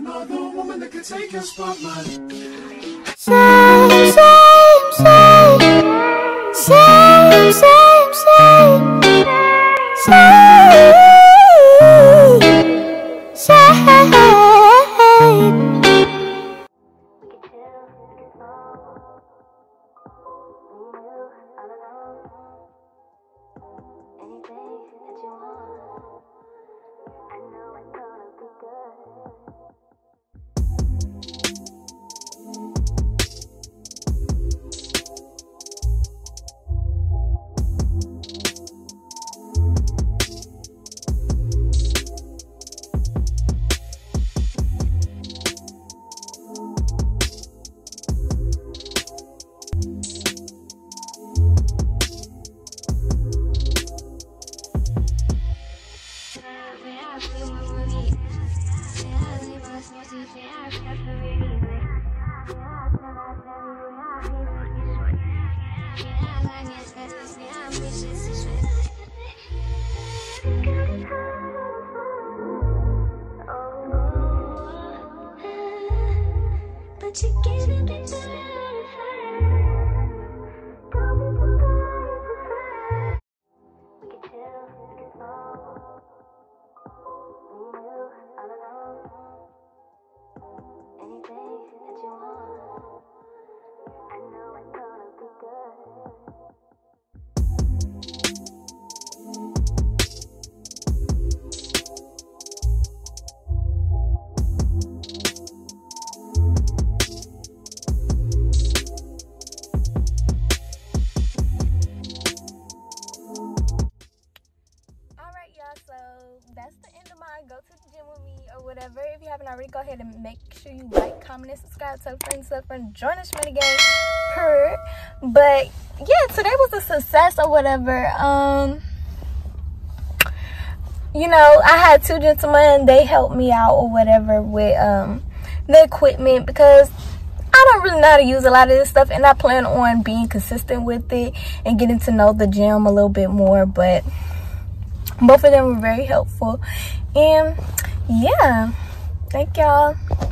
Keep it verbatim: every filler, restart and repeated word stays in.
another woman that could take your spotlight. Same, same, same, same, same, same, same, same. But you get it better. That's the end of my go to the gym with me or whatever. If you haven't already, go ahead and make sure you like, comment, and subscribe. Tell friends, tell friends, join us money gang. Per. But yeah, today was a success or whatever. Um, you know, I had two gentlemen. They helped me out or whatever with um the equipment because I don't really know how to use a lot of this stuff, and I plan on being consistent with it and getting to know the gym a little bit more. But both of them were very helpful, and yeah, thank y'all.